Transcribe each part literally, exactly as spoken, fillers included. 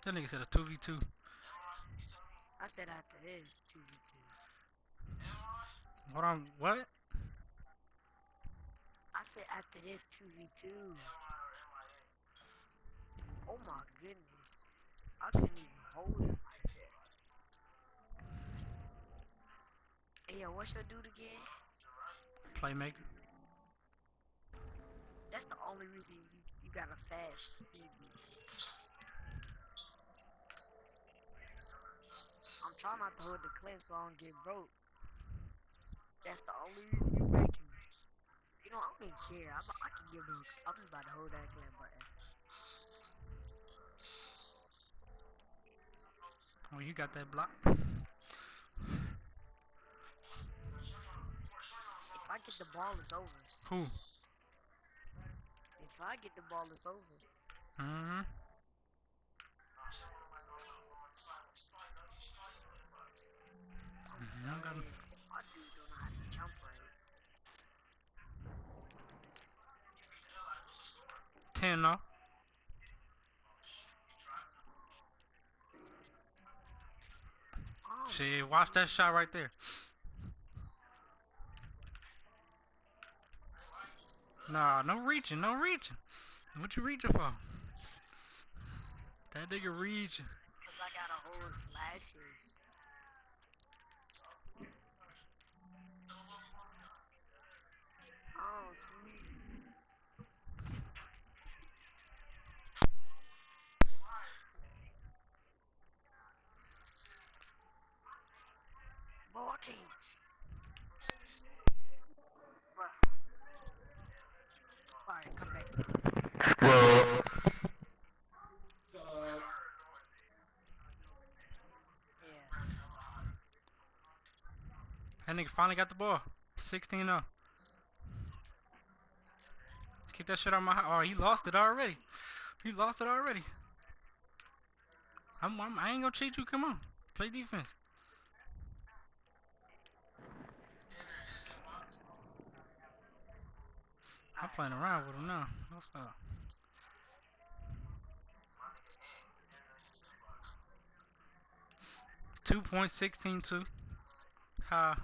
That nigga said a two v two. I said after this, two v two. Hold on, what? I said after this, two v two. Oh my goodness. I couldn't even hold it like that. Hey, yo, what's your dude again? Playmaker. That's the only reason you, you got a fast speed boost. I'm trying not to hold the clip so I don't get broke. That's the only reason you breaking me. You know, I don't even care. I'm, I can give broke. I'm just about to hold that clip button. Oh, you got that block. If I get the ball, it's over. Who? If I get the ball, it's over. Mm-hmm. Mm-hmm. I got him. My dude don't know how to jump right. Ten though. Oh, Shit, watch that shot right there. Nah, no reaching, no reaching. What you reaching for? That nigga reaching. cause I got a whole slasher. Oh, see. Bro, I can't. Bro. Alright, come back to me. Yeah. That nigga finally got the ball. sixteen oh. Keep that shit on my. Oh, he lost it already. He lost it already. I'm, I'm, I ain't gonna cheat you. Come on. Play defense. I'm playing around with him now. What's up? two point one six two. Ha.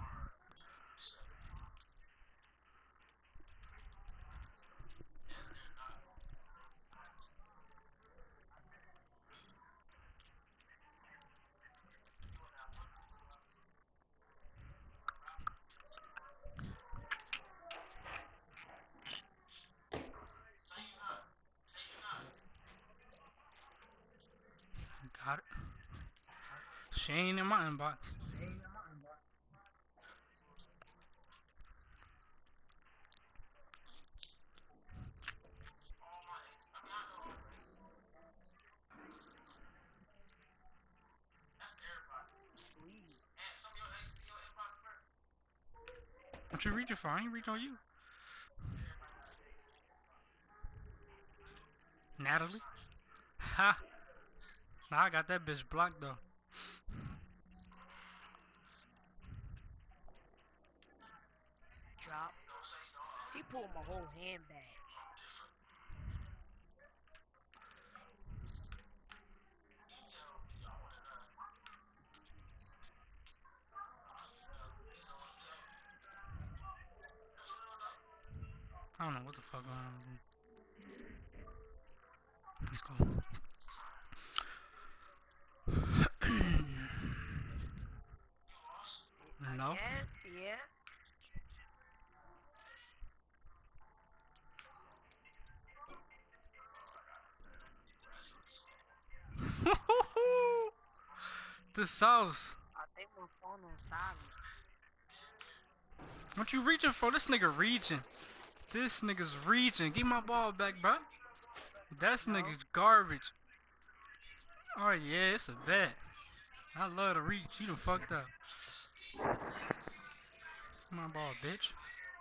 Got it. She ain't in my inbox. Sleep. What you reaching for? I ain't reaching on you. Natalie? Ha! Nah, I got that bitch blocked though. Drop. He pulled my whole hand back. I don't know what the fuck going on. Let's go. No. Yes, yeah. The sauce. I think my phone on silent. What you reaching for? This nigga reaching. This nigga's reaching. Give my ball back, bro. That's No. nigga garbage. Oh yeah, it's a bet. I love to reach. You done fucked up. My ball, bitch.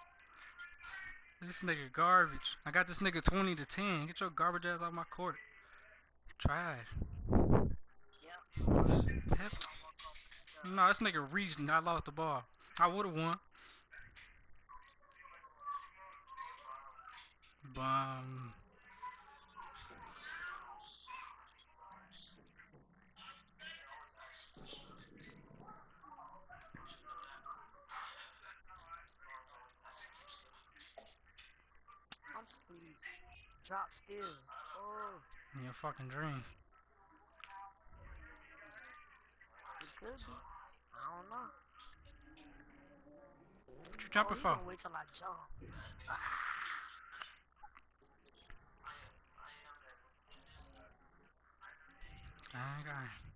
This nigga garbage. I got this nigga twenty to ten. Get your garbage ass off my court. Trash. Yep. No, this nigga reached and I lost the ball. I would've won. Bum. sleep. Drop still. Oh, In your fucking dream. it could be. I don't know. What you jumping Oh, you for? gonna wait till I jump. Gang, gang.